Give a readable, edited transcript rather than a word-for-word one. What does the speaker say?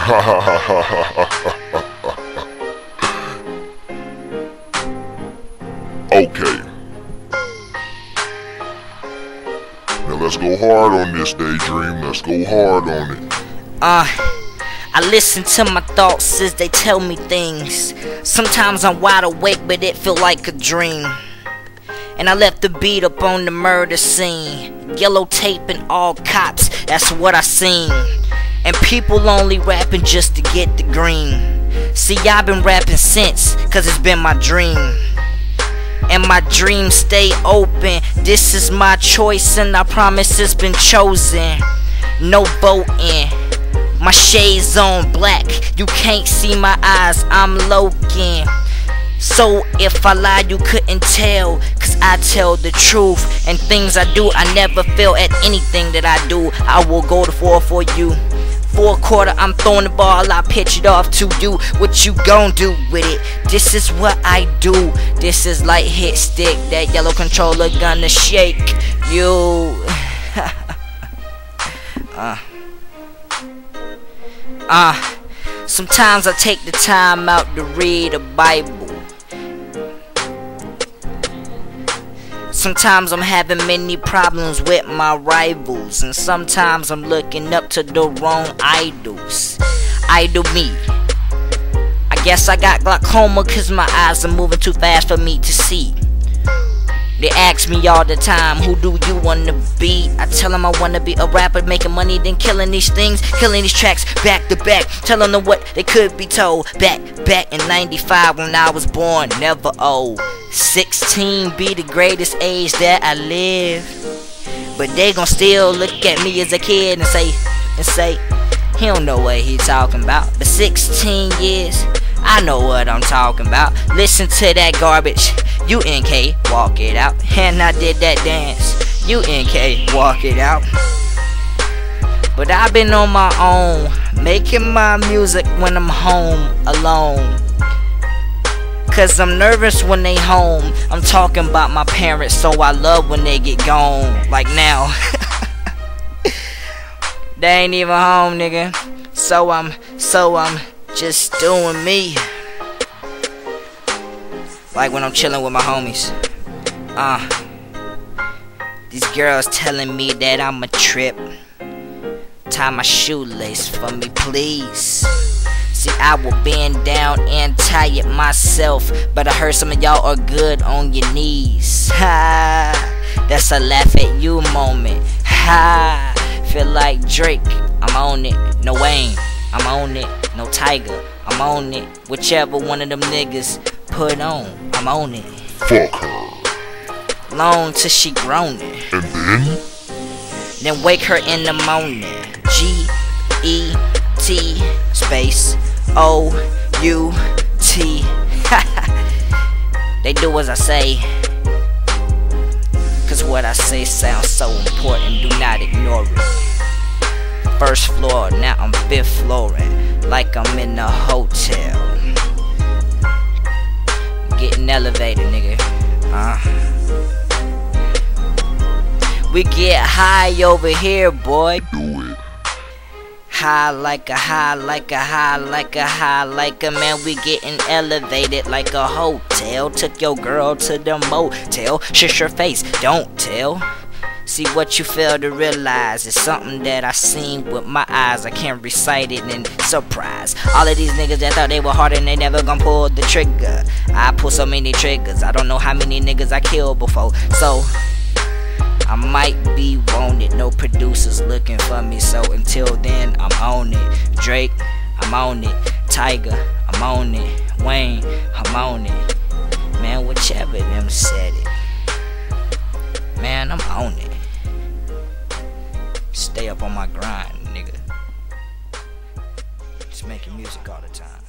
Okay. Now let's go hard on this, Daydream. Let's go hard on it. I listen to my thoughts as they tell me things. Sometimes I'm wide awake, but it feel like a dream. And I left the beat up on the murder scene. Yellow tape and all cops, that's what I seen. And people only rapping just to get the green. See, I've been rapping since, cause it's been my dream. And my dreams stay open. This is my choice and I promise it's been chosen. No voting. My shades on black, you can't see my eyes, I'm Logan. So if I lie you couldn't tell, cause I tell the truth. And things I do, I never fail at anything that I do. I will go to 4 for you. 4-quarter, I'm throwing the ball, I pitch it off to you. What you gon' do with it? This is what I do. This is like hit stick, that yellow controller gonna shake you. Sometimes I take the time out to read a Bible. Sometimes I'm having many problems with my rivals. And sometimes I'm looking up to the wrong idols. Idol me. I guess I got glaucoma cause my eyes are moving too fast for me to see. They ask me all the time, who do you wanna be? I tell them I wanna be a rapper, making money, then killing these things, killing these tracks back to back, telling them what they could be told. Back in 95 when I was born, never old. 16 be the greatest age that I live. But they gon' still look at me as a kid and say, he don't know what he talking about. But 16 years, I know what I'm talking about. Listen to that garbage. UNK, walk it out. And I did that dance. UNK, walk it out. But I've been on my own, making my music when I'm home alone. Cause I'm nervous when they home. I'm talking about my parents, so I love when they get gone. Like now. They ain't even home, nigga. So I'm just doing me. Like when I'm chilling with my homies. These girls telling me that I'm a trip. Tie my shoelace for me, please. See, I will bend down and tie it myself. But I heard some of y'all are good on your knees. Ha, that's a laugh at you moment. Ha, feel like Drake, I'm on it. No Wayne, I'm on it. No Tiger, I'm on it. Whichever one of them niggas put on, I'm on it. Fuck her. Long till she groaning. And then wake her in the morning. G-E-T space O-U-T. They do as I say, cause what I say sounds so important, do not ignore it. First floor, now I'm 5th flooring, like I'm in a hotel. Getting elevated, nigga. We get high over here, boy. do it. High like a high, like a high, like a high, like a man. We getting elevated like a hotel. Took your girl to the motel. Shush your face, don't tell. See what you fail to realize is something that I seen with my eyes. I can't recite it in surprise. All of these niggas that thought they were hard and they never gon' pull the trigger. I pull so many triggers, I don't know how many niggas I killed before. So I might be wanted, no producers looking for me. So until then, I'm on it. Drake, I'm on it. Tiger, I'm on it. Wayne, I'm on it. Man, whichever them said it. Man, I'm on it. Stay up on my grind, nigga. Just making music all the time.